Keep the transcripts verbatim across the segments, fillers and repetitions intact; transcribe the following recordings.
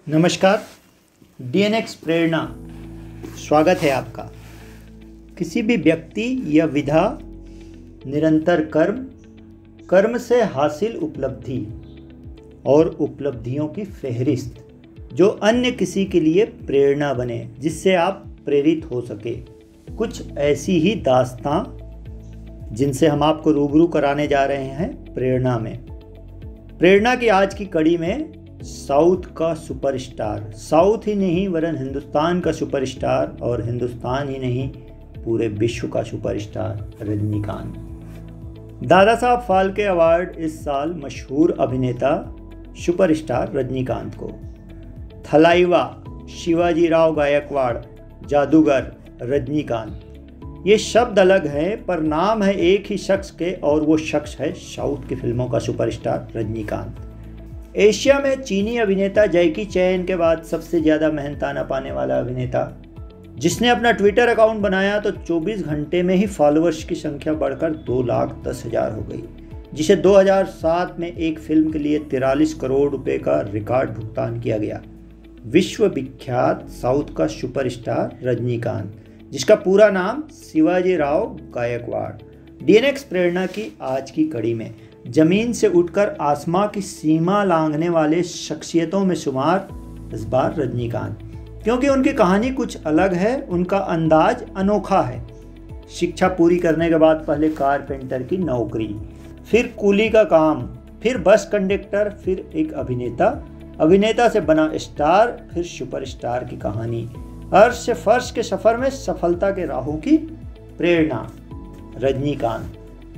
नमस्कार, डीएनएक्स प्रेरणा स्वागत है आपका। किसी भी व्यक्ति या विधा, निरंतर कर्म, कर्म से हासिल उपलब्धि और उपलब्धियों की फहरिस्त जो अन्य किसी के लिए प्रेरणा बने, जिससे आप प्रेरित हो सके। कुछ ऐसी ही दास्तां जिनसे हम आपको रूबरू कराने जा रहे हैं प्रेरणा में। प्रेरणा की आज की कड़ी में साउथ का सुपरस्टार, साउथ ही नहीं वरन हिंदुस्तान का सुपरस्टार, और हिंदुस्तान ही नहीं पूरे विश्व का सुपरस्टार रजनीकांत। दादा साहब फाल्के अवार्ड इस साल मशहूर अभिनेता सुपरस्टार रजनीकांत को। थलाइवा शिवाजी राव गायकवाड़, जादूगर रजनीकांत, ये शब्द अलग हैं पर नाम है एक ही शख्स के, और वो शख्स है साउथ की फिल्मों का सुपरस्टार रजनीकांत। एशिया में चीनी अभिनेता जैकी चैन के बाद सबसे ज़्यादा मेहनताना पाने वाला अभिनेता, जिसने अपना ट्विटर अकाउंट बनाया तो चौबीस घंटे में ही फॉलोअर्स की संख्या बढ़कर दो लाख दस हज़ार हो गई, जिसे दो हज़ार सात में एक फिल्म के लिए तिरालीस करोड़ रुपए का रिकॉर्ड भुगतान किया गया। विश्व विख्यात साउथ का सुपरस्टार रजनीकांत, जिसका पूरा नाम शिवाजी राव गायकवाड़। डीएनएक्स प्रेरणा की आज की कड़ी में जमीन से उठकर आसमां की सीमा लांघने वाले शख्सियतों में शुमार इस बार रजनीकांत, क्योंकि उनकी कहानी कुछ अलग है, उनका अंदाज अनोखा है। शिक्षा पूरी करने के बाद पहले कारपेंटर की नौकरी, फिर कूली का काम, फिर बस कंडक्टर, फिर एक अभिनेता, अभिनेता से बना स्टार, फिर सुपरस्टार की कहानी। अर्श से फर्श के सफर में सफलता के राहों की प्रेरणा। रजनीकांत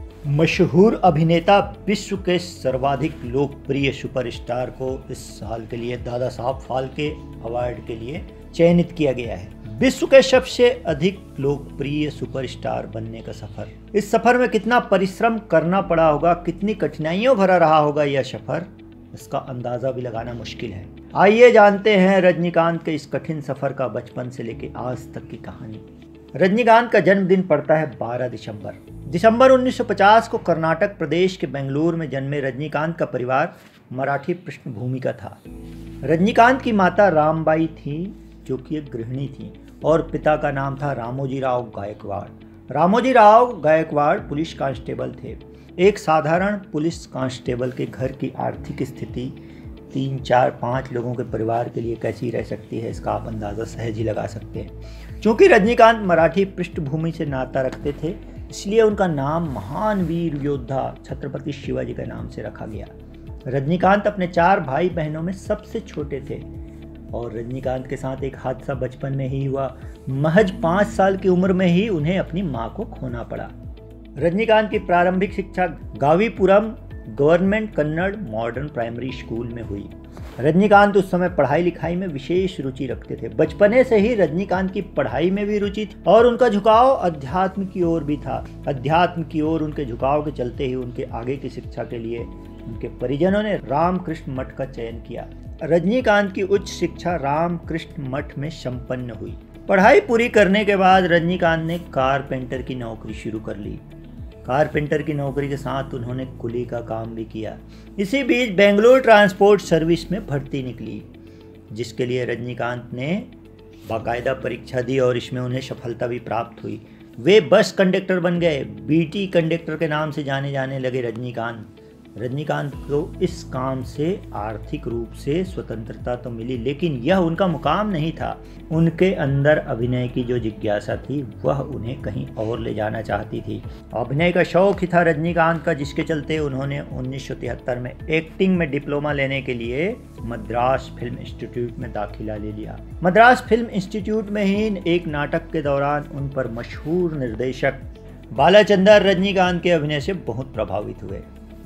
मशहूर अभिनेता, विश्व के सर्वाधिक लोकप्रिय सुपरस्टार को इस साल के लिए दादा साहब फाल्के अवार्ड के लिए चयनित किया गया है। विश्व के सबसे अधिक लोकप्रिय सुपरस्टार बनने का सफर, इस सफर में कितना परिश्रम करना पड़ा होगा, कितनी कठिनाइयों भरा रहा होगा यह सफर, इसका अंदाजा भी लगाना मुश्किल है। आइए जानते हैं रजनीकांत के इस कठिन सफर का बचपन से लेकर आज तक की कहानी। रजनीकांत का जन्मदिन पड़ता है बारह दिसंबर। दिसंबर उन्नीस सौ पचास को कर्नाटक प्रदेश के बेंगलुरु में जन्मे रजनीकांत का परिवार मराठी पृष्ठभूमि का था। रजनीकांत की माता रामबाई थी, जो कि एक गृहिणी थी, और पिता का नाम था रामोजी राव गायकवाड़। रामोजी राव गायकवाड़ पुलिस कांस्टेबल थे। एक साधारण पुलिस कांस्टेबल के घर की आर्थिक स्थिति तीन चार पाँच लोगों के परिवार के लिए कैसी रह सकती है, इसका आप अंदाज़ा सहज ही लगा सकते हैं। चूँकि रजनीकांत मराठी पृष्ठभूमि से नाता रखते थे, इसलिए उनका नाम महान वीर योद्धा छत्रपति शिवाजी के नाम से रखा गया। रजनीकांत अपने चार भाई बहनों में सबसे छोटे थे, और रजनीकांत के साथ एक हादसा बचपन में ही हुआ। महज पाँच साल की उम्र में ही उन्हें अपनी माँ को खोना पड़ा। रजनीकांत की प्रारंभिक शिक्षा Gavipuram government Kannada modern primary school में हुई। रजनीकांत उस समय पढ़ाई लिखाई में विशेष रुचि रखते थे। बचपने से ही रजनीकांत की पढ़ाई में भी रुचि थी, और उनका झुकाव अध्यात्म की ओर भी था। अध्यात्म की ओर उनके झुकाव के चलते ही उनके आगे की शिक्षा के लिए उनके परिजनों ने रामकृष्ण मठ का चयन किया। रजनीकांत की उच्च शिक्षा रामकृष्ण मठ में संपन्न हुई। पढ़ाई पूरी करने के बाद रजनीकांत ने कारपेंटर की नौकरी शुरू कर ली। कारपेंटर की नौकरी के साथ उन्होंने कुली का काम भी किया। इसी बीच बेंगलोर ट्रांसपोर्ट सर्विस में भर्ती निकली, जिसके लिए रजनीकांत ने बाकायदा परीक्षा दी और इसमें उन्हें सफलता भी प्राप्त हुई। वे बस कंडक्टर बन गए। बीटी कंडक्टर के नाम से जाने जाने लगे रजनीकांत। रजनीकांत को इस काम से आर्थिक रूप से स्वतंत्रता तो मिली, लेकिन यह उनका मुकाम नहीं था। उनके अंदर अभिनय की जो जिज्ञासा थी, वह उन्हें कहीं और ले जाना चाहती थी। अभिनय का शौक ही था रजनीकांत का, जिसके चलते उन्होंने उन्नीस सौ तिहत्तर में एक्टिंग में डिप्लोमा लेने के लिए मद्रास फिल्म इंस्टीट्यूट में दाखिला ले लिया। मद्रास फिल्म इंस्टीट्यूट में ही एक नाटक के दौरान उन पर मशहूर निर्देशक बालाचंदर रजनीकांत के अभिनय से बहुत प्रभावित हुए।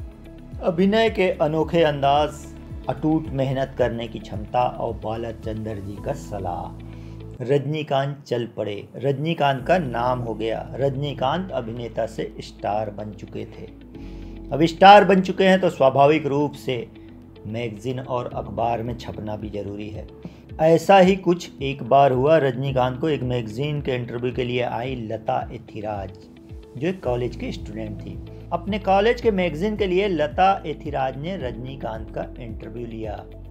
अभिनय के अनोखे अंदाज, अटूट मेहनत करने की क्षमता और बालाचंदर जी का सलाह, रजनीकांत चल पड़े। रजनीकांत का नाम हो गया। रजनीकांत अभिनेता से स्टार बन चुके थे। अब स्टार बन चुके हैं तो स्वाभाविक रूप से मैगजीन और अखबार में छपना भी जरूरी है। ऐसा ही कुछ एक बार हुआ। रजनीकांत को एक मैगजीन के इंटरव्यू के लिए आई लता एथिराज, जो एक कॉलेज की स्टूडेंट थी। अपने कॉलेज के मैगजीन के लिए लता एथिराज ने रजनीकांत का इंटरव्यू लिया।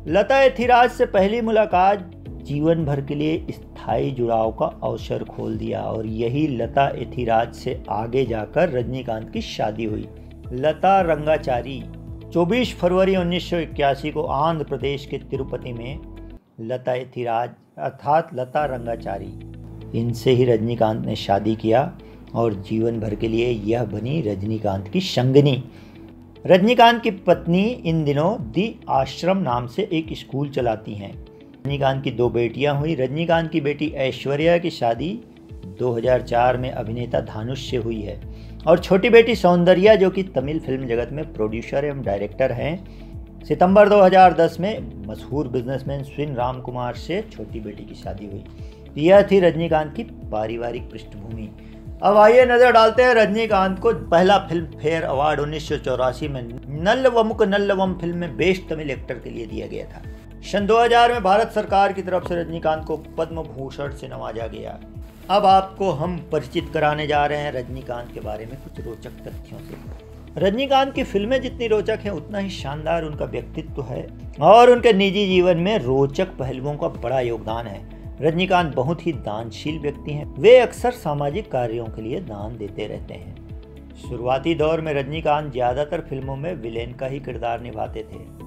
लता एथिराज से पहली मुलाकात जीवन भर के लिए स्थायी जुड़ाव का अवसर खोल दिया और यही लता एथिराज से आगे जाकर रजनीकांत की शादी हुई। लता रंगाचारी चौबीस फरवरी उन्नीस सौ इक्यासी को आंध्र प्रदेश के तिरुपति में लता एथिराज अर्थात लता रंगाचारी, इनसे ही रजनीकांत ने शादी किया और जीवन भर के लिए यह बनी रजनीकांत की संगिनी। रजनीकांत की पत्नी इन दिनों दी आश्रम नाम से एक स्कूल चलाती हैं। रजनीकांत की दो बेटियां हुई। रजनीकांत की बेटी ऐश्वर्या की शादी दो हज़ार चार में अभिनेता धानुष से हुई है और छोटी बेटी सौंदर्या, जो कि तमिल फिल्म जगत में प्रोड्यूसर एवं डायरेक्टर हैं, सितंबर दो हज़ार दस में मशहूर बिजनेसमैन स्विन राम कुमार से छोटी बेटी की शादी हुई। यह थी रजनीकांत की पारिवारिक पृष्ठभूमि। अब आइए नजर डालते हैं रजनीकांत को पहला फिल्म फेयर अवार्ड उन्नीस सौ चौरासी में नल्लवमुक नल्लवम फिल्म में बेस्ट तमिल एक्टर के लिए दिया गया था। सन दो हज़ार में भारत सरकार की तरफ से रजनीकांत को पद्म भूषण से नवाजा गया। अब आपको हम परिचित कराने जा रहे हैं रजनीकांत के बारे में कुछ रोचक तथ्यों से। रजनीकांत की फिल्में जितनी रोचक हैं उतना ही शानदार उनका व्यक्तित्व है और उनके निजी जीवन में रोचक पहलुओं का बड़ा योगदान है। रजनीकांत बहुत ही दानशील व्यक्ति हैं। वे अक्सर सामाजिक कार्यों के लिए दान देते रहते हैं। शुरुआती दौर में रजनीकांत ज़्यादातर फिल्मों में विलेन का ही किरदार निभाते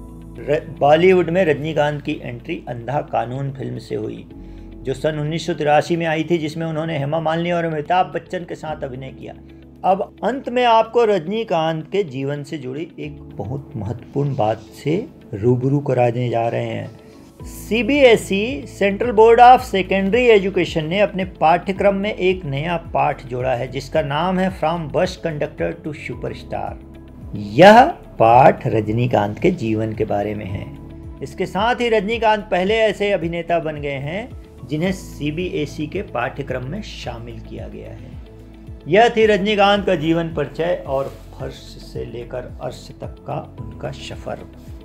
थे। बॉलीवुड में रजनीकांत की एंट्री अंधा कानून फिल्म से हुई, जो सन उन्नीस सौ तिरासी में आई थी, जिसमें उन्होंने हेमा मालिनी और अमिताभ बच्चन के साथ अभिनय किया। अब अंत में आपको रजनीकांत के जीवन से जुड़ी एक बहुत महत्वपूर्ण बात से रूबरू कराने जा रहे हैं। C B S E central board of secondary education ने अपने पाठ्यक्रम में एक नया पाठ जोड़ा है जिसका नाम है from bus conductor to superstar. यह पाठ रजनीकांत के जीवन के बारे में है। इसके साथ ही रजनीकांत पहले ऐसे अभिनेता बन गए हैं जिन्हें सी बी एस ई के पाठ्यक्रम में शामिल किया गया है। यह थी रजनीकांत का जीवन परिचय और फर्श से लेकर अर्श तक का उनका सफर।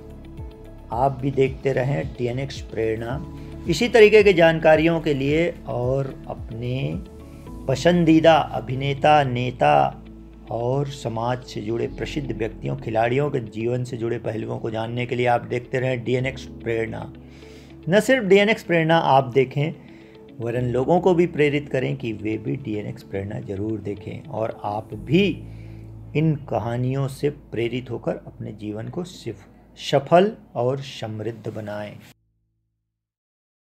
आप भी देखते रहें डी एन एक्स प्रेरणा। इसी तरीके की जानकारियों के लिए और अपने पसंदीदा अभिनेता, नेता और समाज से जुड़े प्रसिद्ध व्यक्तियों, खिलाड़ियों के जीवन से जुड़े पहलुओं को जानने के लिए आप देखते रहें डी एन एक्स प्रेरणा। न सिर्फ डी एन एक्स प्रेरणा आप देखें, वरन लोगों को भी प्रेरित करें कि वे भी डी एन एक्स प्रेरणा जरूर देखें और आप भी इन कहानियों से प्रेरित होकर अपने जीवन को सिर्फ सफल और समृद्ध बनाएं।